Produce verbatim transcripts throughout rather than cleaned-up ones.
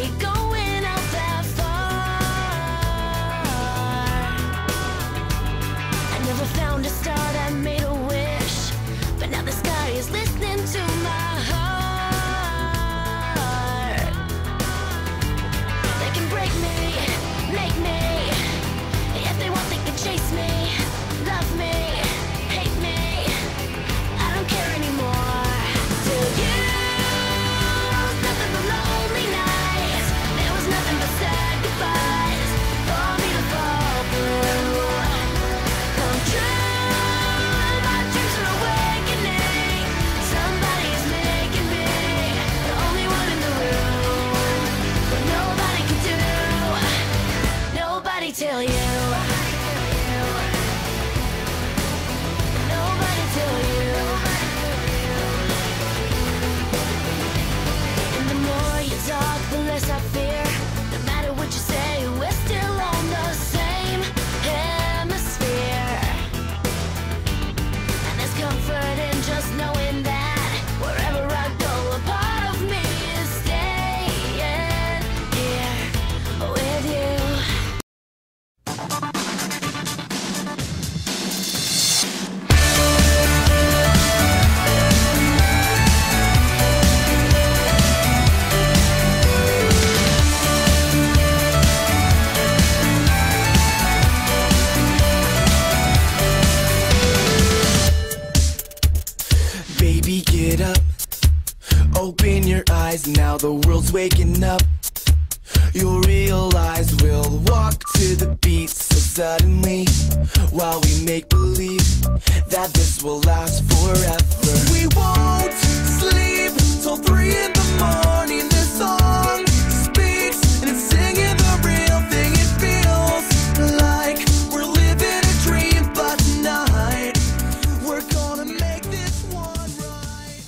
going out that far. I never found a star that made a wish, but now the sky is listening to my heart. They can break me, make me, if they want they can chase me, love me, hate me, I don't care anymore. To you, was nothing but lonely nights, there was nothing but sad goodbyes for me to fall through. Come true, my dreams are awakening, somebody's making me the only one in the room. But nobody can do, nobody tell you, nobody tell you. And the more you talk, the less I fear. No matter what you say, we're still on the same hemisphere. And there's comfort in just knowing that wherever I go, a part of me is staying here with you. Baby, get up, open your eyes, now the world's waking up. You'll realize we'll walk to the beat so suddenly, while we make believe that this will last forever. We won't sleep till three in the morning. This song speaks and it's singing the real thing. It feels like we're living a dream, but tonight we're gonna make this one right.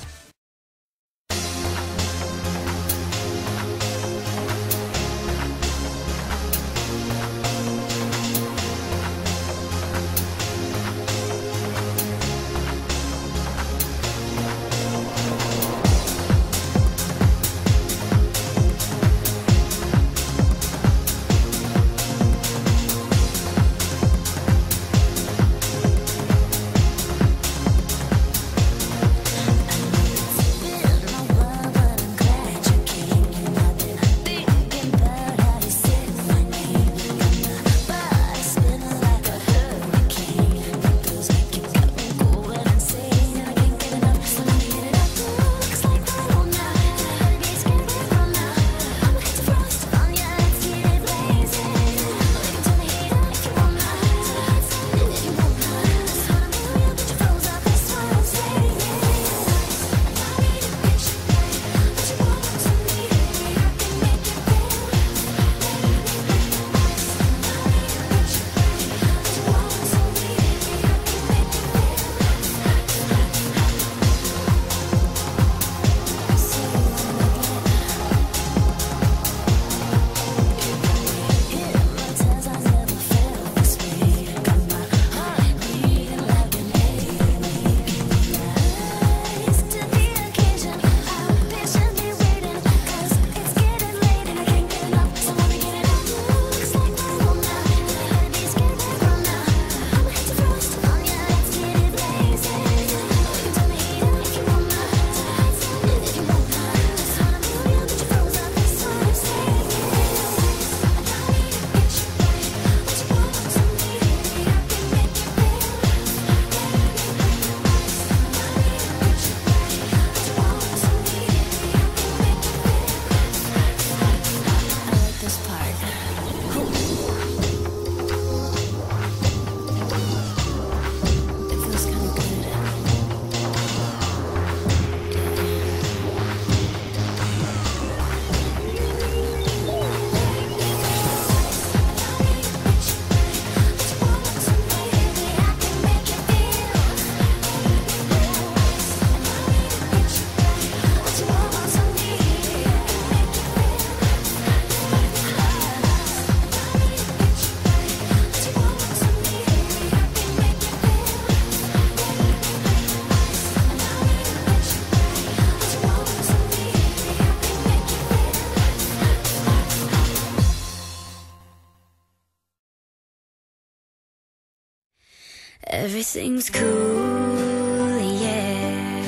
Everything's cool, yeah.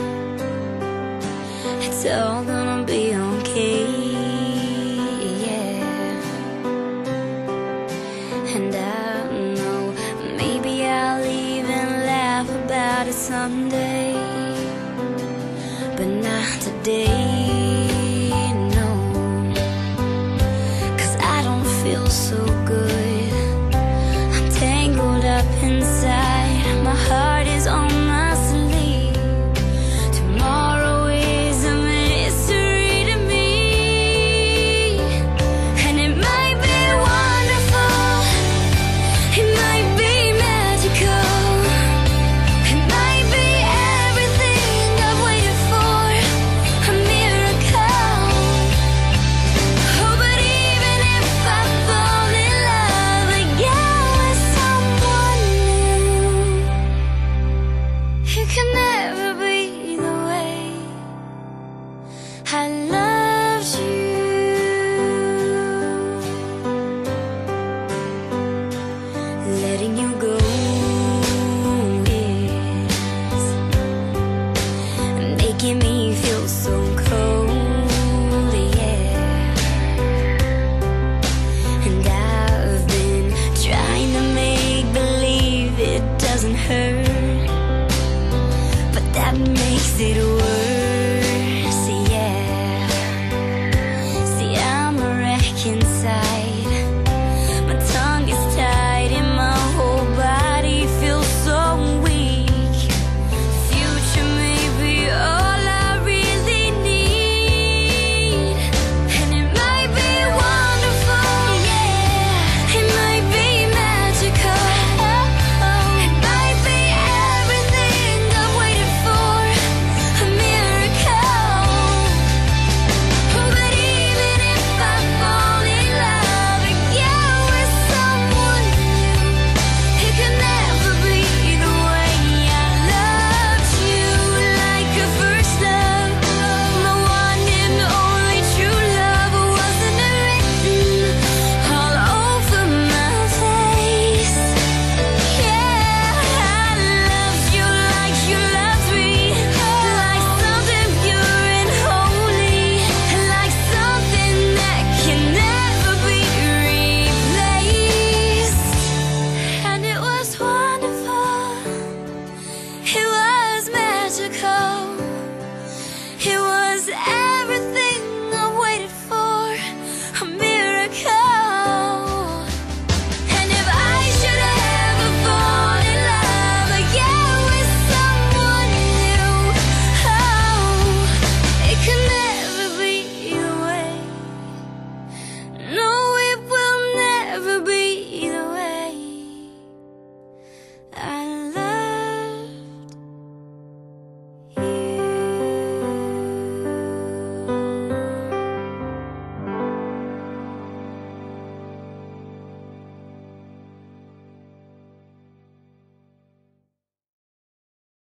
It's all gonna be okay, yeah. And I know maybe I'll even laugh about it someday, but not today, no. 'Cause I don't feel so